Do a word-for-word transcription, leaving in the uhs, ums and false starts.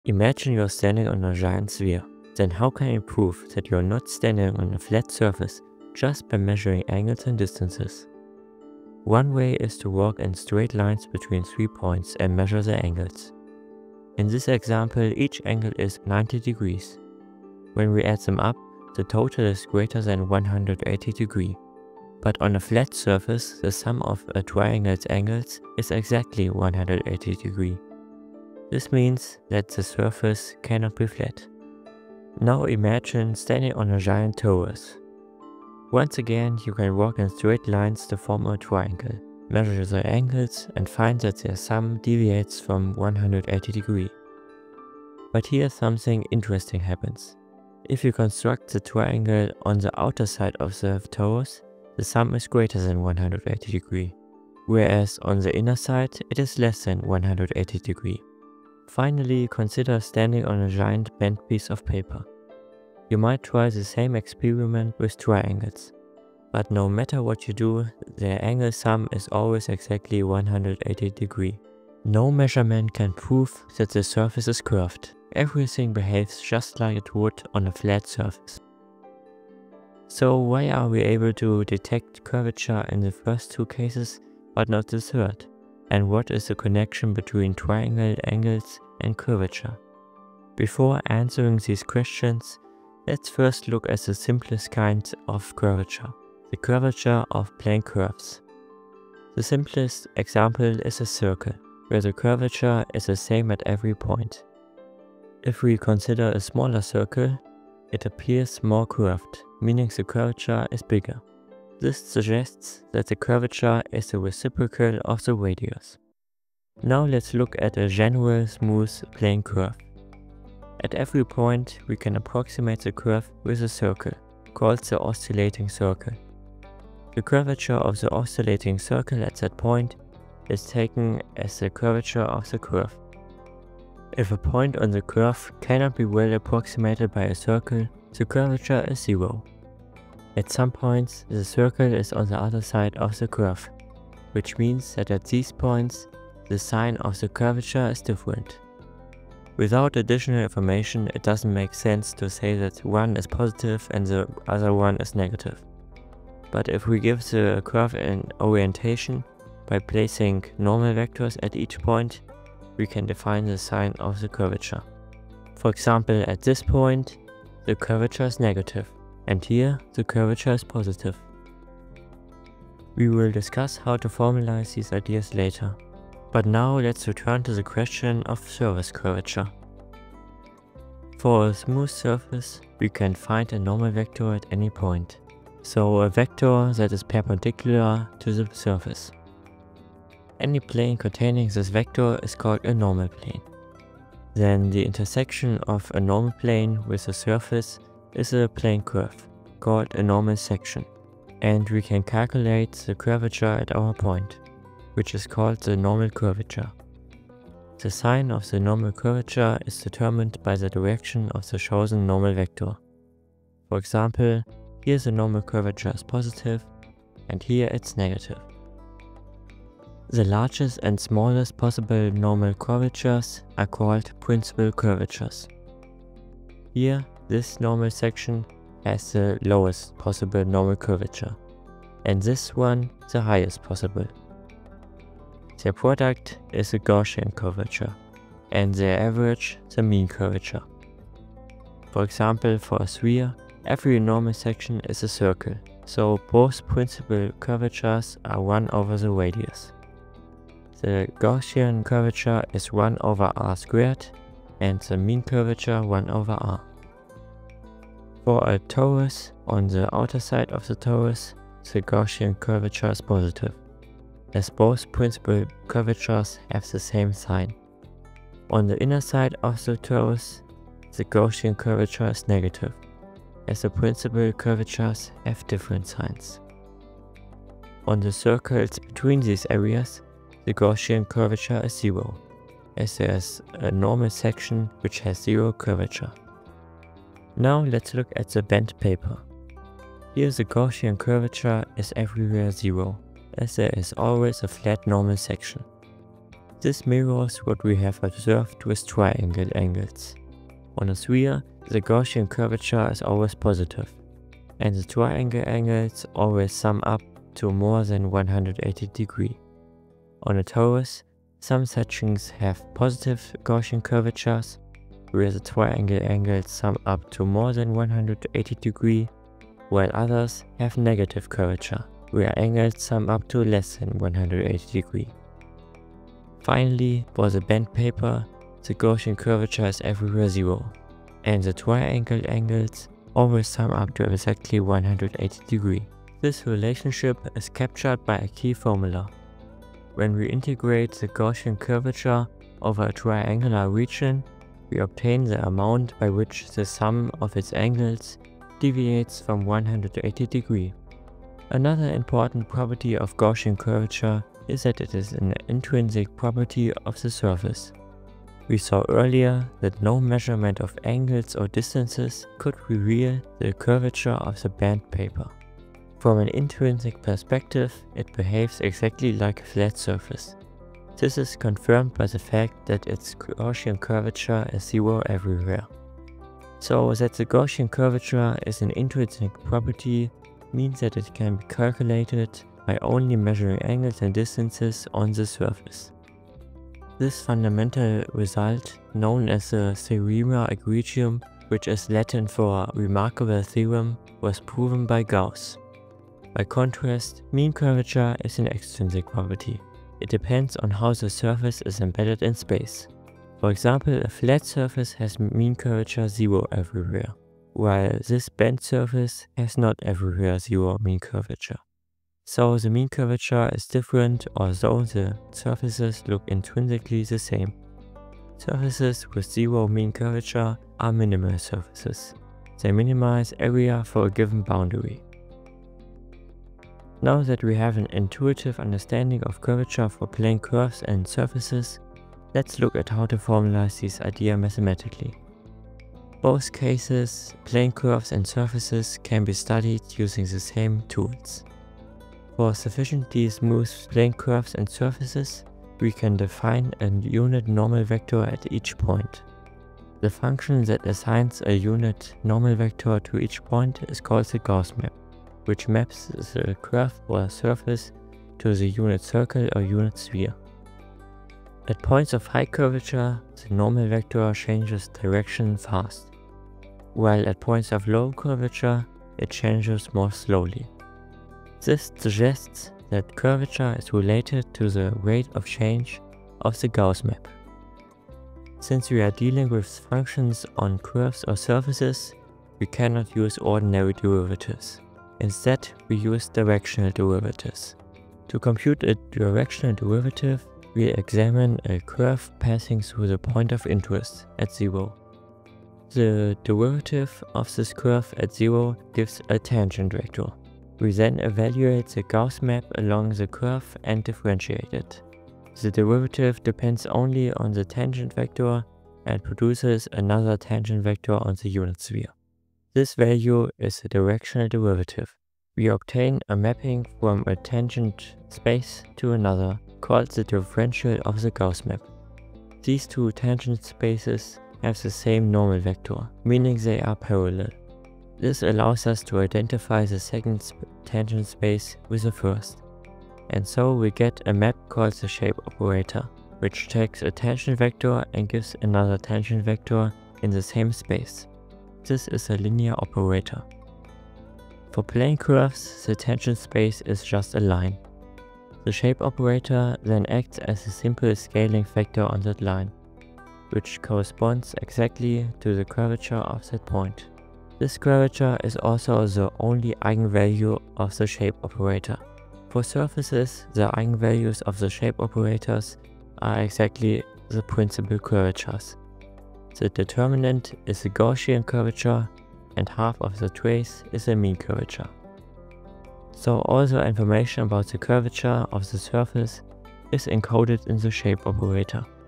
Imagine you're standing on a giant sphere. Then how can you prove that you're not standing on a flat surface just by measuring angles and distances? One way is to walk in straight lines between three points and measure the angles. In this example, each angle is ninety degrees. When we add them up, the total is greater than one hundred eighty degrees. But on a flat surface, the sum of a triangle's angles is exactly one hundred eighty degrees. This means that the surface cannot be flat. Now imagine standing on a giant torus. Once again, you can walk in straight lines to form a triangle, measure the angles and find that their sum deviates from one hundred eighty degrees. But here something interesting happens. If you construct the triangle on the outer side of the torus, the sum is greater than one hundred eighty degrees, whereas on the inner side it is less than one hundred eighty degrees. Finally, consider standing on a giant bent piece of paper. You might try the same experiment with triangles, but no matter what you do, their angle sum is always exactly one hundred eighty degrees. No measurement can prove that the surface is curved. Everything behaves just like it would on a flat surface. So why are we able to detect curvature in the first two cases but not the third? And what is the connection between triangle angles and curvature? Before answering these questions, let's first look at the simplest kind of curvature, the curvature of plane curves. The simplest example is a circle, where the curvature is the same at every point. If we consider a smaller circle, it appears more curved, meaning the curvature is bigger. This suggests that the curvature is the reciprocal of the radius. Now let's look at a general smooth plane curve. At every point we can approximate the curve with a circle, called the oscillating circle. The curvature of the oscillating circle at that point is taken as the curvature of the curve. If a point on the curve cannot be well approximated by a circle, the curvature is zero. At some points, the circle is on the other side of the curve, which means that at these points, the sign of the curvature is different. Without additional information, it doesn't make sense to say that one is positive and the other one is negative. But if we give the curve an orientation by placing normal vectors at each point, we can define the sign of the curvature. For example, at this point, the curvature is negative, and here the curvature is positive. We will discuss how to formalize these ideas later. But now let's return to the question of surface curvature. For a smooth surface, we can find a normal vector at any point, so a vector that is perpendicular to the surface. Any plane containing this vector is called a normal plane. Then the intersection of a normal plane with a surface is a plane curve, called a normal section, and we can calculate the curvature at our point, which is called the normal curvature. The sign of the normal curvature is determined by the direction of the chosen normal vector. For example, here the normal curvature is positive, and here it's negative. The largest and smallest possible normal curvatures are called principal curvatures. Here, this normal section has the lowest possible normal curvature, and this one the highest possible. Their product is a Gaussian curvature, and their average the mean curvature. For example, for a sphere, every normal section is a circle, so both principal curvatures are one over the radius. The Gaussian curvature is one over r squared, and the mean curvature one over r. For a torus, on the outer side of the torus, the Gaussian curvature is positive, as both principal curvatures have the same sign. On the inner side of the torus, the Gaussian curvature is negative, as the principal curvatures have different signs. On the circles between these areas, the Gaussian curvature is zero, as there is a normal section which has zero curvature. Now let's look at the bent paper. Here the Gaussian curvature is everywhere zero, as there is always a flat normal section. This mirrors what we have observed with triangle angles. On a sphere, the Gaussian curvature is always positive, and the triangle angles always sum up to more than one hundred eighty degrees. On a torus, some sections have positive Gaussian curvatures, where the triangle angles sum up to more than one hundred eighty degrees, while others have negative curvature, where angles sum up to less than one hundred eighty degrees. Finally, for the bent paper, the Gaussian curvature is everywhere zero, and the triangle angles always sum up to exactly one hundred eighty degrees. This relationship is captured by a key formula. When we integrate the Gaussian curvature over a triangular region, we obtain the amount by which the sum of its angles deviates from one hundred eighty degrees. Another important property of Gaussian curvature is that it is an intrinsic property of the surface. We saw earlier that no measurement of angles or distances could reveal the curvature of the bent paper. From an intrinsic perspective, it behaves exactly like a flat surface. This is confirmed by the fact that its Gaussian curvature is zero everywhere. So that the Gaussian curvature is an intrinsic property means that it can be calculated by only measuring angles and distances on the surface. This fundamental result, known as the theorema egregium, which is Latin for remarkable theorem, was proven by Gauss. By contrast, mean curvature is an extrinsic property. It depends on how the surface is embedded in space. For example, a flat surface has mean curvature zero everywhere, while this bent surface has not everywhere zero mean curvature. So the mean curvature is different, although the surfaces look intrinsically the same. Surfaces with zero mean curvature are minimal surfaces. They minimize area for a given boundary. Now that we have an intuitive understanding of curvature for plane curves and surfaces, let's look at how to formalize this idea mathematically. Both cases, plane curves and surfaces, can be studied using the same tools. For sufficiently smooth plane curves and surfaces, we can define a unit normal vector at each point. The function that assigns a unit normal vector to each point is called the Gauss map, which maps the curve or surface to the unit circle or unit sphere. At points of high curvature, the normal vector changes direction fast, while at points of low curvature, it changes more slowly. This suggests that curvature is related to the rate of change of the Gauss map. Since we are dealing with functions on curves or surfaces, we cannot use ordinary derivatives. Instead, we use directional derivatives. To compute a directional derivative, we examine a curve passing through the point of interest at zero. The derivative of this curve at zero gives a tangent vector. We then evaluate the Gauss map along the curve and differentiate it. The derivative depends only on the tangent vector and produces another tangent vector on the unit sphere. This value is the directional derivative. We obtain a mapping from a tangent space to another, called the differential of the Gauss map. These two tangent spaces have the same normal vector, meaning they are parallel. This allows us to identify the second sp tangent space with the first. And so we get a map called the shape operator, which takes a tangent vector and gives another tangent vector in the same space. This is a linear operator. For plane curves, the tangent space is just a line. The shape operator then acts as a simple scaling factor on that line, which corresponds exactly to the curvature of that point. This curvature is also the only eigenvalue of the shape operator. For surfaces, the eigenvalues of the shape operators are exactly the principal curvatures. The determinant is the Gaussian curvature, and half of the trace is the mean curvature. So all the information about the curvature of the surface is encoded in the shape operator.